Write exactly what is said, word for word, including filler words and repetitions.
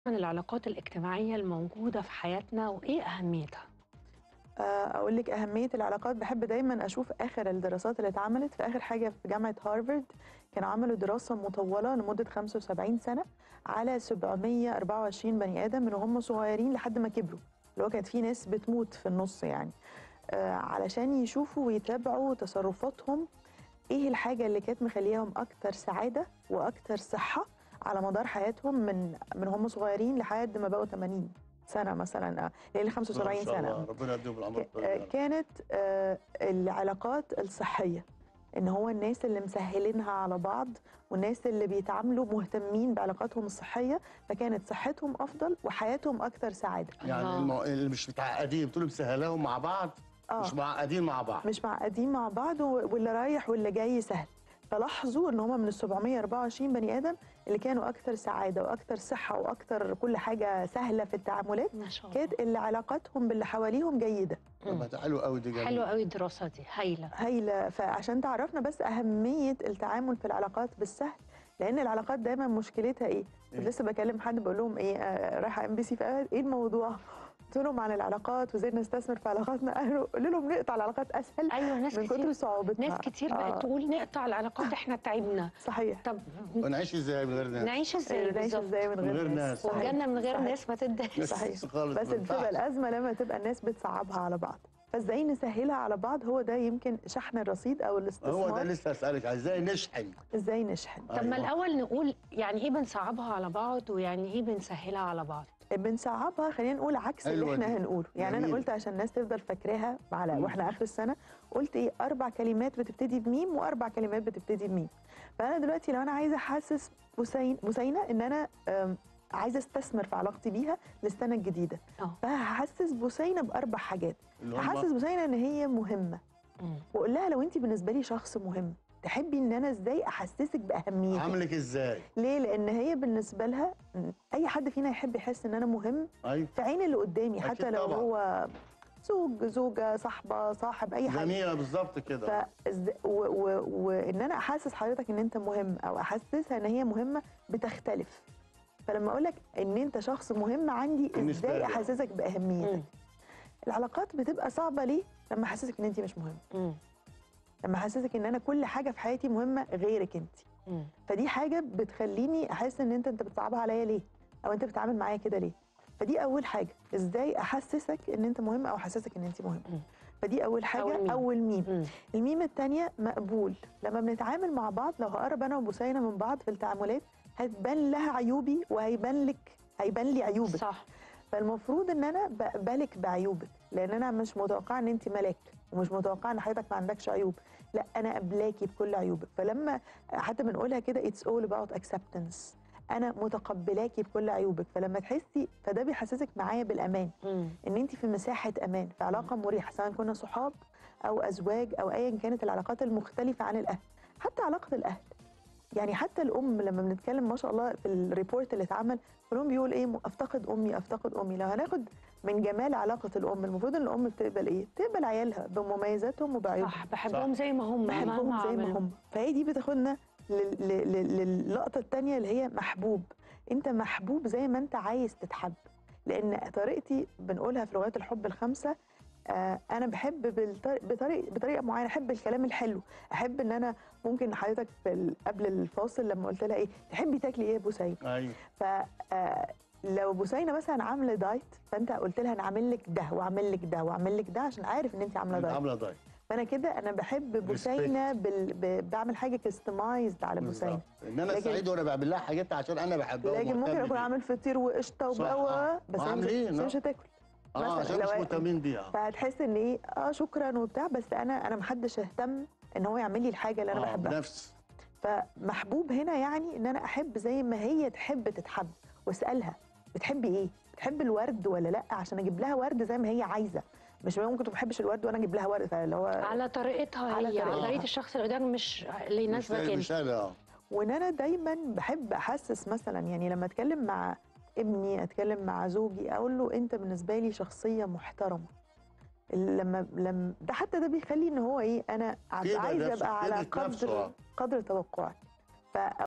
عن العلاقات الاجتماعية الموجودة في حياتنا وإيه أهميتها؟ أقول لك أهمية العلاقات. بحب دايما أشوف آخر الدراسات اللي اتعملت في آخر حاجة في جامعة هارفارد. كانوا عملوا دراسة مطولة لمدة خمسة وسبعين سنة على سبعمية وأربعة وعشرين بني آدم من وهم صغيرين لحد ما كبروا، اللي هو كانت في ناس بتموت في النص يعني، آه علشان يشوفوا ويتابعوا تصرفاتهم، إيه الحاجة اللي كانت مخليهم أكتر سعادة وأكتر صحة على مدار حياتهم من من هم صغيرين لحد ما بقوا ثمانين سنة مثلا، يعني خمسة وسبعين ما شاء الله، سنة. ربنا يديهم العمر ك- كانت آه، العلاقات الصحية، ان هو الناس اللي مسهلينها على بعض والناس اللي بيتعاملوا مهتمين بعلاقاتهم الصحية، فكانت صحتهم افضل وحياتهم اكتر سعادة. يعني الله. المو... اللي مش متعقدين بتقولوا مسهلاهم مع بعض. آه. مش معقدين مع بعض. مش معقدين مع بعض، و- واللي رايح واللي جاي سهل. فلاحظوا ان هم من ال سبعمية وأربعة وعشرين بني ادم اللي كانوا اكتر سعاده واكتر صحه واكتر كل حاجه سهله في التعاملات، ما شاء الله. كانت اللي علاقاتهم باللي حواليهم جيده. طب ده حلو قوي، دي جميل. حلوة قوي الدراسة دي، هايلة. هايله. فعشان تعرفنا بس اهميه التعامل في العلاقات بالسهل، لان العلاقات دايما مشكلتها ايه؟ كنت إيه؟ لسه بكلم حد بقول لهم ايه، آه رايحه ام بي سي، فقال ايه الموضوع؟ قلت لهم عن العلاقات وازاي نستثمر في علاقاتنا. قالوا قول لهم نقطع العلاقات اسهل. أيوة، ناس من كتير كتر صعوبتها. ناس كتير بقت آه. تقول نقطع العلاقات، إحنا تعبنا. صحيح. طب ونعيش ازاي من غير ناس؟ نعيش إزاي نعيش بالظبط؟ ازاي من غير, من غير ناس. صحيح. والجنة من غير صحيح. ناس ما تدهش. صحيح. خالص بس ما بتبقى ينفعش. الازمه لما تبقى الناس بتصعبها على بعض، فازاي نسهلها على بعض؟ هو ده يمكن شحن الرصيد او الاستثمار. هو ده لسه اسالك، ازاي نشحن؟ ازاي نشحن؟ طب ما الأول نقول يعني إيه بنصعبها على بعض ويعني إيه بنسهلها على بعض؟ بنصعبها، خلينا نقول عكس اللي حلوة احنا دي. هنقوله. يعني جميل. انا قلت عشان الناس تفضل فاكراها على مم. واحنا اخر السنه، قلت ايه؟ اربع كلمات بتبتدي بميم واربع كلمات بتبتدي بميم. فانا دلوقتي لو انا عايزه احسس بوسين بوسينه ان انا أم، عايزه استثمر في علاقتي بيها للسنه الجديده، اه. فهحسس بوسينه باربع حاجات. اللي هم هحسس بوسينه ان هي مهمه، مم. واقول لها لو انت بالنسبه لي شخص مهم، تحبي ان انا ازاي احسسك باهميتك؟ عاملك ازاي؟ ليه؟ لان هي بالنسبه لها، اي حد فينا يحب يحس ان انا مهم ايوه. في عين اللي قدامي، أكيد حتى لو طبعاً. هو زوج، زوجه، صاحبه، صاحب، اي حاجه. زميله بالظبط كده. ف وان انا احسس حضرتك ان انت مهم او احسسها ان هي مهمه بتختلف. فلما اقول لك ان انت شخص مهم عندي، بالنسبة ازاي لي. احسسك باهميتك؟ مم. العلاقات بتبقى صعبه ليه؟ لما احسسك ان انت مش مهم، مم. لما احسسك ان انا كل حاجه في حياتي مهمه غيرك انت. مم. فدي حاجه بتخليني احس ان انت انت بتصعبها عليا ليه، او انت بتتعامل معايا كده ليه. فدي اول حاجه، ازاي احسسك ان انت مهم او احسسك ان انت مهم. مم. فدي اول حاجه. أول ميم. اول ميم. مم. الميم الثانيه مقبول. لما بنتعامل مع بعض، لو هقرب انا وبوسينه من بعض في التعاملات، هتبان لها عيوبي وهيبان لك، هيبان لي عيوبك. صح. فالمفروض ان انا بقبلك بعيوبك، لان انا مش متوقعه ان انت ملاك، ومش متوقعه ان حضرتك ما عندكش عيوب. لا، انا قبلاكي بكل عيوبك. فلما حتى بنقولها كده it's all about acceptance، انا متقبلاكي بكل عيوبك. فلما تحسي، فده بيحسسك معايا بالامان، مم. ان انت في مساحه امان، في علاقه مريحه، سواء كنا صحاب او ازواج او ايا كانت العلاقات المختلفه عن الاهل. حتى علاقه الاهل، يعني حتى الام لما بنتكلم ما شاء الله في الريبورت اللي اتعمل، كلهم بيقول ايه؟ افتقد امي، افتقد امي. لو هناخد من جمال علاقه الام، المفروض ان الام بتقبل ايه؟ تقبل عيالها بمميزاتهم وبعيوبهم. صح، بحبهم زي ما هم، بحبهم مهما زي ما عملوا. هم. فهي دي بتاخدنا لل- لل- لل- للقطه الثانيه اللي هي محبوب. انت محبوب زي ما انت عايز تتحب. لان طريقتي بنقولها في لغات الحب الخمسه، آه انا بحب بالطريق بطريقه بطريقه معينه. احب الكلام الحلو، احب ان انا ممكن حضرتك في ال- قبل الفاصل لما قلت لها ايه تحبي تاكلي ايه يا بوسينه؟ ايوه. ف آه، لو بوسينه مثلا عامله دايت، فانت قلت لها انا عامل لك ده واعمل لك ده واعمل لك ده عشان عارف ان انت عامله دايت، عامله دايت. فانا كده انا بحب بوسينه بال... ب... بعمل حاجه كستمايزد على بوسينه. ان انا لكن- سعيد وانا بعمل لها حاجات عشان انا بحبها لكن ممكن ومهتم اكون بيها. عامل فطير وقشطه صح، وبقى، آه. بس هي مش- عاملين، بس هي آه. مش هتاكل. اه مثلاً عشان لو- مش مهتمين بيها. فهتحس ان ايه، اه شكرا وبتاع، بس انا انا محدش اهتم ان هو يعمل لي الحاجه اللي انا اه بحبها. بنفس. فمحبوب هنا يعني ان انا احب زي ما هي تحب تتحب، واسالها بتحبي ايه؟ بتحب الورد ولا لا؟ عشان اجيب لها ورد زي ما هي عايزه. مش ممكن ما بحبش الورد وانا اجيب لها ورد، فاللي هو على طريقتها على هي، على طريقتها. طريقة الشخص اللي قدامك، مش اللي يناسبك مش انت. مش انا. اه وان انا دايما بحب احسس مثلا، يعني لما اتكلم مع ابني، اتكلم مع زوجي، اقول له انت بالنسبه لي شخصيه محترمه. لما لما ده حتى ده بيخلي ان هو ايه، انا كده عايزه نفسه ابقى على كده نفسه، قدر آه. قدر توقعك. ف